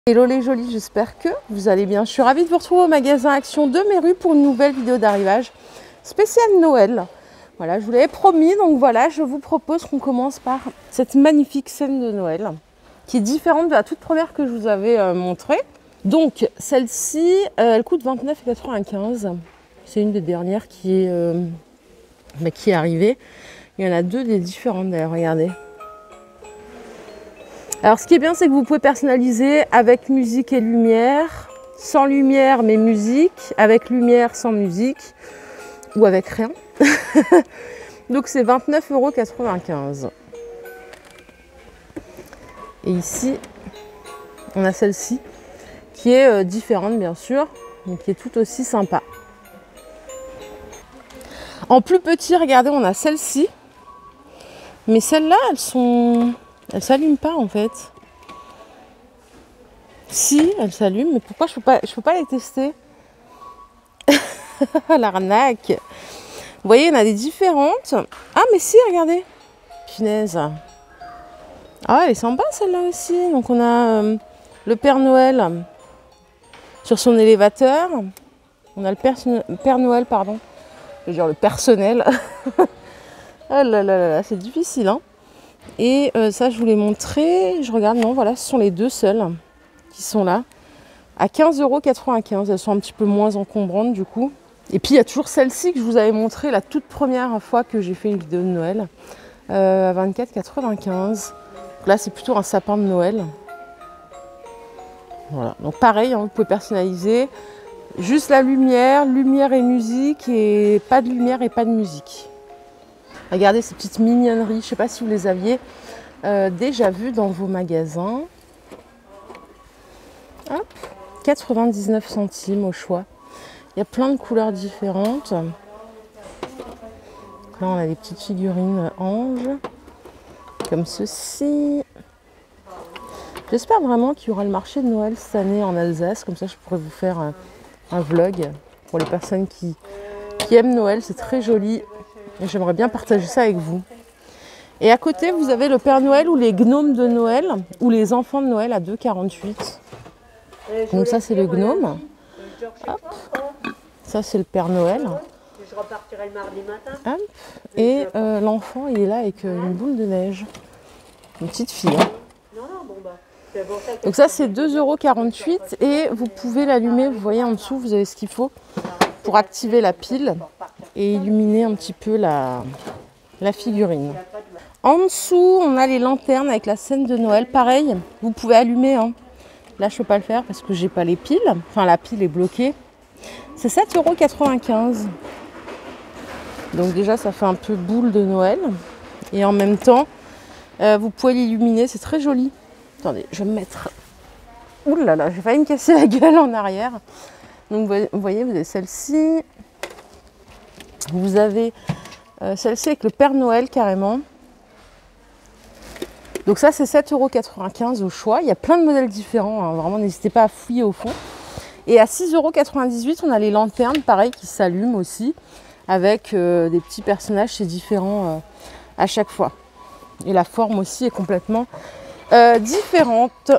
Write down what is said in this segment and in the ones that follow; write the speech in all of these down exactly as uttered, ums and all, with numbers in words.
Hello les jolis, j'espère que vous allez bien. Je suis ravie de vous retrouver au magasin Action de Méru pour une nouvelle vidéo d'arrivage spéciale Noël. Voilà, je vous l'avais promis, donc voilà, je vous propose qu'on commence par cette magnifique scène de Noël qui est différente de la toute première que je vous avais euh, montrée. Donc celle-ci, euh, elle coûte vingt-neuf euros quatre-vingt-quinze. C'est une des dernières qui est, euh, bah, qui est arrivée. Il y en a deux des différentes d'ailleurs, regardez. Alors ce qui est bien, c'est que vous pouvez personnaliser avec musique et lumière, sans lumière mais musique, avec lumière sans musique, ou avec rien. Donc c'est vingt-neuf euros quatre-vingt-quinze. Et ici, on a celle-ci, qui est euh, différente bien sûr, mais qui est tout aussi sympa. En plus petit, regardez, on a celle-ci, mais celles-là, elles sont... Elles s'allument pas en fait. Si, elles s'allument, mais pourquoi je peux pas, je peux pas les tester? L'arnaque. Vous voyez, il y en a des différentes. Ah mais si, regardez. Punaise. Ah, elle est sympa celle-là aussi. Donc on a euh, le Père Noël sur son élévateur. On a le Père, Père Noël, pardon. Je veux dire le personnel. Oh là là là là, c'est difficile, hein. Et euh, ça, je vous l'ai montré. Je regarde, non, voilà, ce sont les deux seules qui sont là. À quinze euros quatre-vingt-quinze. Elles sont un petit peu moins encombrantes du coup. Et puis, il y a toujours celle-ci que je vous avais montrée la toute première fois que j'ai fait une vidéo de Noël. Euh, à vingt-quatre euros quatre-vingt-quinze. Là, c'est plutôt un sapin de Noël. Voilà. Donc, pareil, hein, vous pouvez personnaliser. Juste la lumière, lumière et musique. Et pas de lumière et pas de musique. Regardez ces petites mignonneries, je ne sais pas si vous les aviez euh, déjà vues dans vos magasins. Hop, quatre-vingt-dix-neuf centimes au choix. Il y a plein de couleurs différentes. Donc là, on a des petites figurines anges, comme ceci. J'espère vraiment qu'il y aura le marché de Noël cette année en Alsace. Comme ça, je pourrais vous faire un, un vlog pour les personnes qui, qui aiment Noël. C'est très joli. Et j'aimerais bien partager ça avec vous. Et à côté, vous avez le Père Noël ou les gnomes de Noël ou les enfants de Noël à deux euros quarante-huit. Donc ça, c'est le gnome. Hop. Ça, c'est le Père Noël. Hop. Et euh, l'enfant, il est là avec euh, une boule de neige. Une petite fille. Hein. Donc ça, c'est deux euros quarante-huit. Et vous pouvez l'allumer. Vous voyez en dessous, vous avez ce qu'il faut pour activer la pile et illuminer un petit peu la, la figurine. En dessous, on a les lanternes avec la scène de Noël. Pareil, vous pouvez allumer. Hein. Là, je ne peux pas le faire parce que j'ai pas les piles. Enfin, la pile est bloquée. C'est sept euros quatre-vingt-quinze. Donc déjà, ça fait un peu boule de Noël. Et en même temps, euh, vous pouvez l'illuminer. C'est très joli. Attendez, je vais me mettre... Ouh là là, j'ai failli me casser la gueule en arrière. Donc vous voyez, vous avez celle-ci. Vous avez euh, celle-ci avec le Père Noël carrément. Donc ça, c'est sept euros quatre-vingt-quinze au choix. Il y a plein de modèles différents. Hein. Vraiment, n'hésitez pas à fouiller au fond. Et à six euros quatre-vingt-dix-huit, on a les lanternes, pareil, qui s'allument aussi. Avec euh, des petits personnages, c'est différent euh, à chaque fois. Et la forme aussi est complètement euh, différente.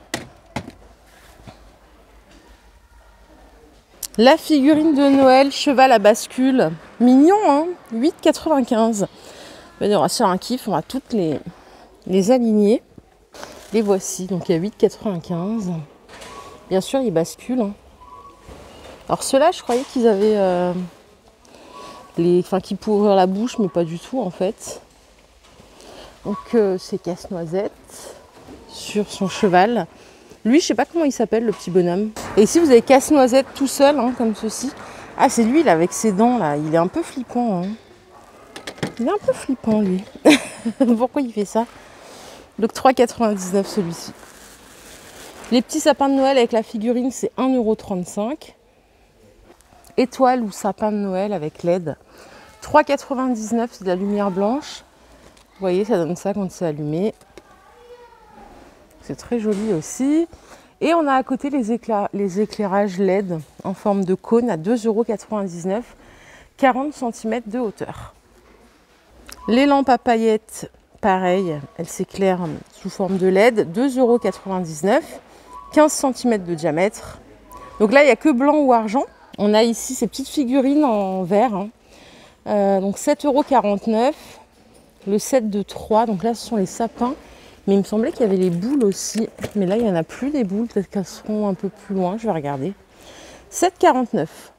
La figurine de Noël, cheval à bascule. Mignon, hein, huit euros quatre-vingt-quinze. On va sur un kiff, on va toutes les, les aligner. Les voici, donc il y a huit euros quatre-vingt-quinze. Bien sûr, ils basculent. Hein. Alors ceux-là, je croyais qu'ils avaient... Euh, les, enfin, qu'ils pouvaient ouvrir la bouche, mais pas du tout, en fait. Donc euh, c'est Casse-Noisette sur son cheval. Lui, je sais pas comment il s'appelle, le petit bonhomme. Et ici, vous avez Casse-Noisette tout seul, hein, comme ceci. Ah, c'est lui, là, avec ses dents, là. Il est un peu flippant. Hein. Il est un peu flippant, lui. Pourquoi il fait ça? Donc, trois euros quatre-vingt-dix-neuf, celui-ci. Les petits sapins de Noël avec la figurine, c'est un euro trente-cinq. Étoile ou sapin de Noël avec L E D. trois euros quatre-vingt-dix-neuf, c'est de la lumière blanche. Vous voyez, ça donne ça quand c'est allumé. C'est très joli aussi. Et on a à côté les, écla les éclairages L E D en forme de cône à deux euros quatre-vingt-dix-neuf, quarante centimètres de hauteur. Les lampes à paillettes, pareil, elles s'éclairent sous forme de L E D, deux euros quatre-vingt-dix-neuf. quinze centimètres de diamètre. Donc là, il n'y a que blanc ou argent. On a ici ces petites figurines en verre. Hein. Euh, donc sept euros quarante-neuf. Le set de trois. Donc là, ce sont les sapins. Mais il me semblait qu'il y avait les boules aussi. Mais là, il n'y en a plus des boules. Peut-être qu'elles seront un peu plus loin. Je vais regarder. sept euros quarante-neuf.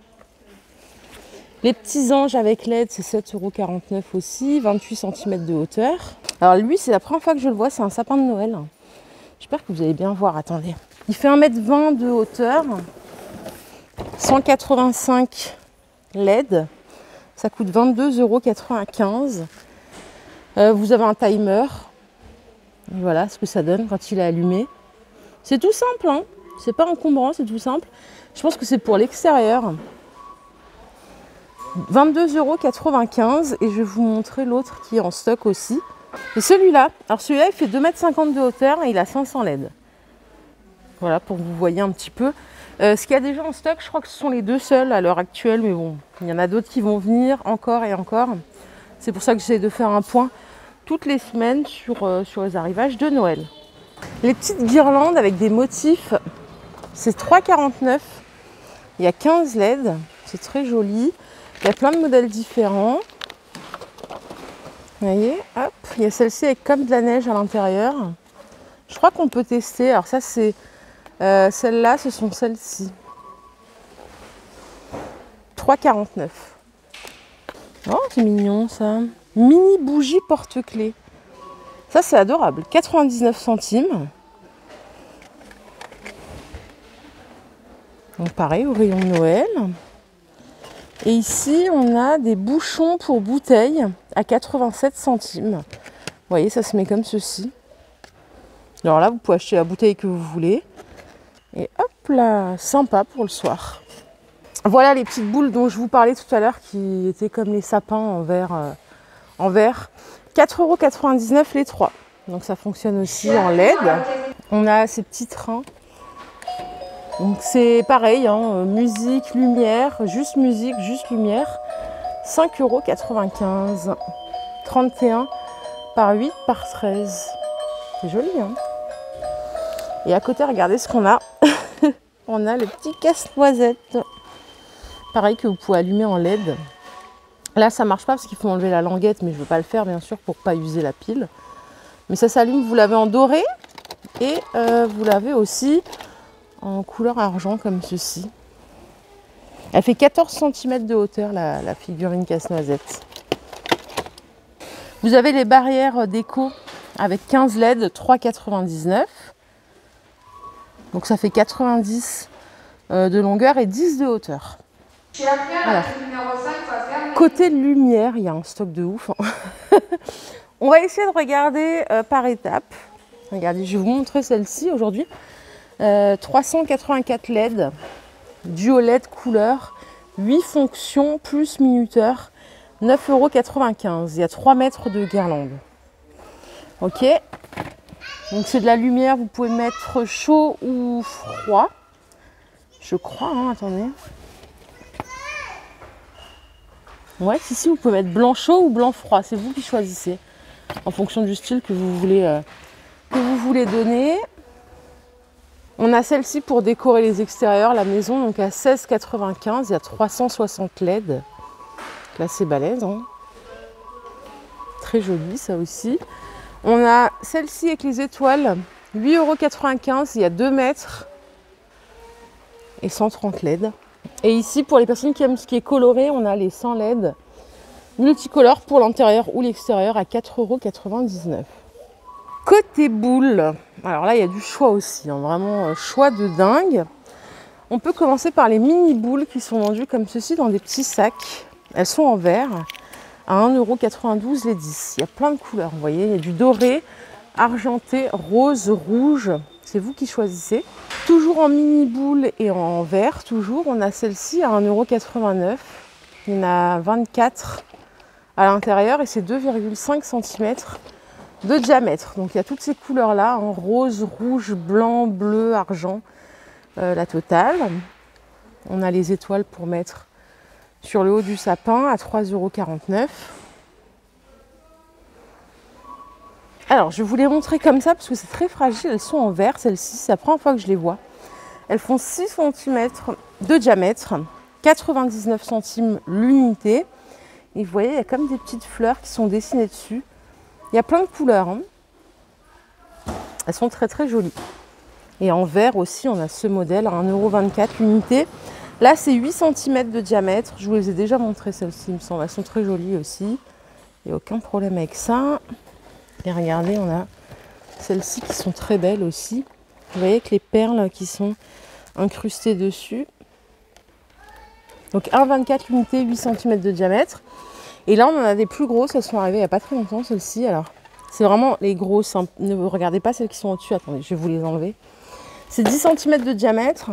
Les petits anges avec L E D, c'est sept euros quarante-neuf aussi. vingt-huit centimètres de hauteur. Alors lui, c'est la première fois que je le vois. C'est un sapin de Noël. J'espère que vous allez bien voir. Attendez. Il fait un mètre vingt de hauteur. cent quatre-vingt-cinq L E D. Ça coûte vingt-deux euros quatre-vingt-quinze. Euh, vous avez un timer. Et voilà ce que ça donne quand il est allumé. C'est tout simple, hein. C'est pas encombrant, c'est tout simple. Je pense que c'est pour l'extérieur. vingt-deux euros quatre-vingt-quinze. Et je vais vous montrer l'autre qui est en stock aussi. Et celui-là, alors celui-là il fait deux mètres cinquante de hauteur et il a cinq cents L E D. Voilà, pour que vous voyez un petit peu. Euh, ce qu'il y a déjà en stock, je crois que ce sont les deux seuls à l'heure actuelle, mais bon, il y en a d'autres qui vont venir encore et encore. C'est pour ça que j'essaie de faire un point toutes les semaines sur, euh, sur les arrivages de Noël. Les petites guirlandes avec des motifs, c'est trois euros quarante-neuf. Il y a quinze L E D, c'est très joli. Il y a plein de modèles différents. Vous voyez, hop, il y a celle-ci avec comme de la neige à l'intérieur. Je crois qu'on peut tester. Alors ça, c'est... Euh, celles-là, ce sont celles-ci. trois euros quarante-neuf. Oh, c'est mignon ça. Mini bougie porte-clés. Ça, c'est adorable. quatre-vingt-dix-neuf centimes. Donc pareil, au rayon de Noël. Et ici, on a des bouchons pour bouteilles à quatre-vingt-sept centimes. Vous voyez, ça se met comme ceci. Alors là, vous pouvez acheter la bouteille que vous voulez. Et hop là, sympa pour le soir. Voilà les petites boules dont je vous parlais tout à l'heure qui étaient comme les sapins en verre. Euh, en verre. quatre euros quatre-vingt-dix-neuf les trois. Donc ça fonctionne aussi en L E D. On a ces petits trains. Donc c'est pareil, hein, musique, lumière, juste musique, juste lumière. cinq euros quatre-vingt-quinze. trente et un par huit par treize. C'est joli, hein. Et à côté, regardez ce qu'on a. On a le petit casse-noisette. Pareil que vous pouvez allumer en L E D. Là, ça marche pas parce qu'il faut enlever la languette, mais je ne veux pas le faire, bien sûr, pour ne pas user la pile. Mais ça s'allume, vous l'avez en doré. Et euh, vous l'avez aussi en couleur argent, comme ceci. Elle fait quatorze centimètres de hauteur, la, la figurine casse-noisette. Vous avez les barrières déco avec quinze L E D, trois euros quatre-vingt-dix-neuf. Donc ça fait quatre-vingt-dix euh, de longueur et dix de hauteur. Alors, côté lumière, il y a un stock de ouf. Hein. On va essayer de regarder euh, par étapes. Regardez, je vais vous montrer celle-ci aujourd'hui. Euh, trois cent quatre-vingt-quatre L E D, duo L E D couleur, huit fonctions plus minuteur, neuf euros quatre-vingt-quinze. Il y a trois mètres de guirlande. Ok. Donc c'est de la lumière, vous pouvez mettre chaud ou froid. Je crois, hein, attendez. Ouais, si, si, vous pouvez mettre blanc chaud ou blanc froid. C'est vous qui choisissez. En fonction du style que vous voulez, euh, que vous voulez donner. On a celle-ci pour décorer les extérieurs, la maison, donc à seize euros quatre-vingt-quinze. Il y a trois cent soixante L E D. Là, c'est balèze. Hein. Très joli, ça aussi. On a celle-ci avec les étoiles, huit euros quatre-vingt-quinze, il y a deux mètres et cent trente L E D. Et ici, pour les personnes qui aiment ce qui est coloré, on a les cent L E D multicolores pour l'intérieur ou l'extérieur à quatre euros quatre-vingt-dix-neuf. Côté boule, alors là, il y a du choix aussi, hein, vraiment choix de dingue. On peut commencer par les mini boules qui sont vendues comme ceci dans des petits sacs. Elles sont en verre. À un euro quatre-vingt-douze les dix. Il y a plein de couleurs, vous voyez, il y a du doré, argenté, rose, rouge. C'est vous qui choisissez. Toujours en mini boule et en verre, toujours. On a celle-ci à un euro quatre-vingt-neuf. Il y en a vingt-quatre à l'intérieur et c'est deux virgule cinq centimètres de diamètre. Donc il y a toutes ces couleurs-là, en rose, rouge, blanc, bleu, argent, euh, la totale. On a les étoiles pour mettre sur le haut du sapin à trois euros quarante-neuf. Alors, je vais vous les montrer comme ça parce que c'est très fragile. Elles sont en verre, celles-ci. C'est la première fois que je les vois. Elles font six centimètres de diamètre, quatre-vingt-dix-neuf centimes l'unité. Et vous voyez, il y a comme des petites fleurs qui sont dessinées dessus. Il y a plein de couleurs. Hein. Elles sont très très jolies. Et en verre aussi, on a ce modèle à un euro vingt-quatre l'unité. Là, c'est huit centimètres de diamètre. Je vous les ai déjà montrées, celles-ci, il me semble. Elles sont très jolies aussi. Il n'y a aucun problème avec ça. Et regardez, on a celles-ci qui sont très belles aussi. Vous voyez que les perles qui sont incrustées dessus. Donc un virgule vingt-quatre l'unité, huit centimètres de diamètre. Et là, on en a des plus grosses. Elles sont arrivées il n'y a pas très longtemps, celles-ci. Alors, c'est vraiment les grosses. Hein. Ne regardez pas celles qui sont au-dessus. Attendez, je vais vous les enlever. C'est dix centimètres de diamètre.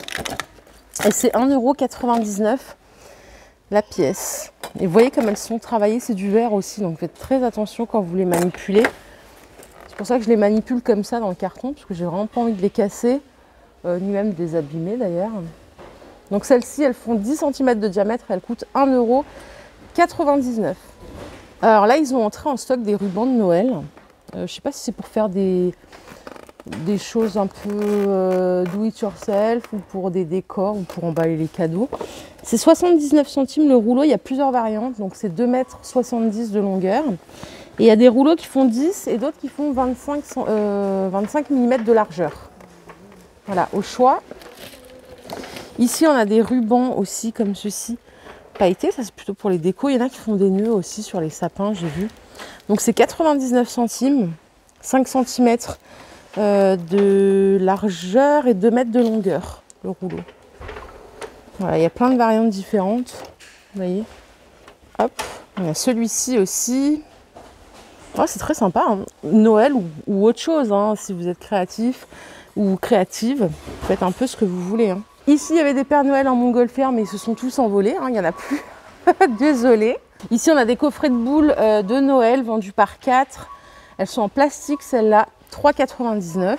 Et c'est un euro quatre-vingt-dix-neuf la pièce. Et vous voyez comme elles sont travaillées. C'est du verre aussi. Donc faites très attention quand vous les manipulez. C'est pour ça que je les manipule comme ça dans le carton. Parce que j'ai vraiment pas envie de les casser. Euh, ni même de les abîmer d'ailleurs. Donc celles-ci, elles font dix centimètres de diamètre. Elles coûtent un euro quatre-vingt-dix-neuf. Alors là, ils ont entré en stock des rubans de Noël. Euh, je ne sais pas si c'est pour faire des, des choses un peu euh, do it yourself ou pour des décors ou pour emballer les cadeaux. C'est soixante-dix-neuf centimes le rouleau. Il y a plusieurs variantes. Donc c'est deux mètres soixante-dix de longueur. Et il y a des rouleaux qui font dix et d'autres qui font vingt-cinq, euh, vingt-cinq millimètres de largeur. Voilà, au choix. Ici, on a des rubans aussi comme ceci. Pailleté, ça c'est plutôt pour les décos. Il y en a qui font des nœuds aussi sur les sapins, j'ai vu. Donc c'est quatre-vingt-dix-neuf centimes, cinq centimètres euh, de largeur et deux mètres de longueur, le rouleau. Voilà, il y a plein de variantes différentes. Vous voyez. Hop, on a celui-ci aussi. Oh, c'est très sympa, hein. Noël ou, ou autre chose, hein, si vous êtes créatif ou créative, faites un peu ce que vous voulez. Hein. Ici, il y avait des Pères Noël en montgolfière, mais ils se sont tous envolés. Hein, il n'y en a plus. Désolée. Ici, on a des coffrets de boules euh, de Noël vendus par quatre. Elles sont en plastique, celle-là, trois euros quatre-vingt-dix-neuf.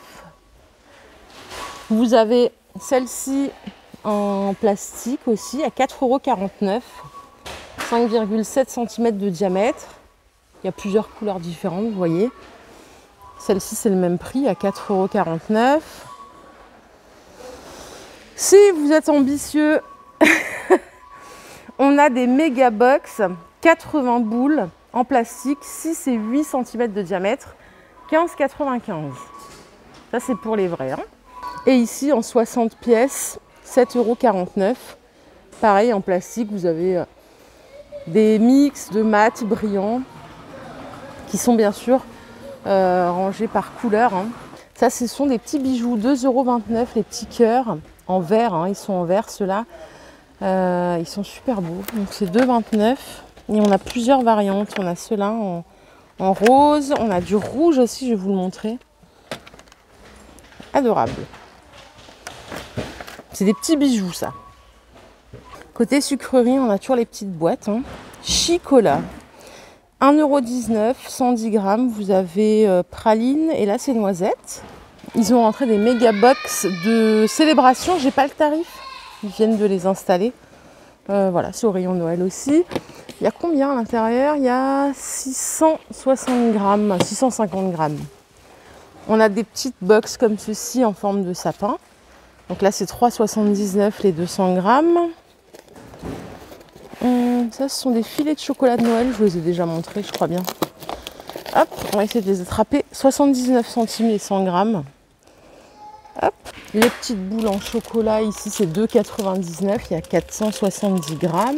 Vous avez celle-ci en plastique aussi, à quatre euros quarante-neuf. cinq virgule sept centimètres de diamètre. Il y a plusieurs couleurs différentes, vous voyez. Celle-ci, c'est le même prix, à quatre euros quarante-neuf. Si vous êtes ambitieux, on a des méga box, quatre-vingts boules en plastique, six et huit centimètres de diamètre, quinze euros quatre-vingt-quinze. Ça, c'est pour les vrais. Hein. Et ici, en soixante pièces, sept euros quarante-neuf. Pareil, en plastique, vous avez des mix de mat brillants qui sont bien sûr euh, rangés par couleur. Hein. Ça, ce sont des petits bijoux, deux euros vingt-neuf, les petits cœurs. En verre, hein, ils sont en verre ceux-là, euh, ils sont super beaux, donc c'est deux euros vingt-neuf et on a plusieurs variantes, on a ceux-là en, en rose, on a du rouge aussi, je vais vous le montrer, adorable, c'est des petits bijoux ça. Côté sucrerie, on a toujours les petites boîtes, hein. Chicolat, un euro dix-neuf, cent dix grammes, vous avez euh, praline et là c'est noisette. Ils ont rentré des méga box de célébration. J'ai pas le tarif. Ils viennent de les installer. Euh, voilà, c'est au rayon Noël aussi. Il y a combien à l'intérieur? Il y a six cent soixante grammes, six cent cinquante grammes. On a des petites box comme ceci en forme de sapin. Donc là, c'est trois euros soixante-dix-neuf les deux cents grammes. Hum, ça, ce sont des filets de chocolat de Noël. Je vous les ai déjà montrés, je crois bien. Hop, on va essayer de les attraper. soixante-dix-neuf centimes les cent grammes. Hop. Les petites boules en chocolat, ici c'est deux euros quatre-vingt-dix-neuf, il y a quatre cent soixante-dix grammes.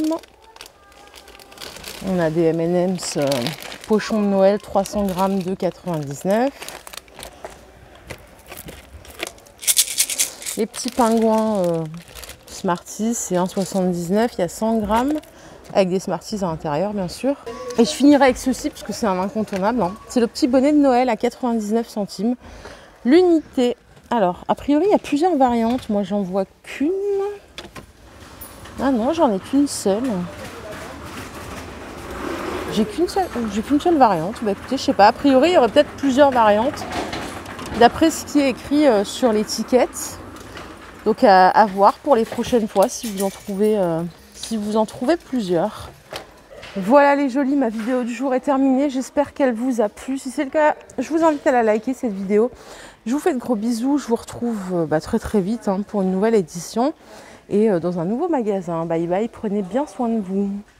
On a des M and M's euh, pochons de Noël, trois cents grammes, deux euros quatre-vingt-dix-neuf. Les petits pingouins euh, Smarties, c'est un euro soixante-dix-neuf, il y a cent grammes, avec des Smarties à l'intérieur bien sûr. Et je finirai avec ceci, parce que c'est un incontournable. Hein. C'est le petit bonnet de Noël à quatre-vingt-dix-neuf centimes. L'unité. Alors, a priori, il y a plusieurs variantes. Moi, j'en vois qu'une. Ah non, j'en ai qu'une seule. J'ai qu'une seule, j'ai qu'une seule variante. Bah écoutez, je sais pas. A priori, il y aurait peut-être plusieurs variantes. D'après ce qui est écrit euh, sur l'étiquette. Donc, à, à voir pour les prochaines fois si vous en trouvez, euh, si vous en trouvez plusieurs. Voilà les jolis, ma vidéo du jour est terminée. J'espère qu'elle vous a plu. Si c'est le cas, je vous invite à la liker cette vidéo. Je vous fais de gros bisous. Je vous retrouve bah, très très vite hein, pour une nouvelle édition et euh, dans un nouveau magasin. Bye bye, prenez bien soin de vous.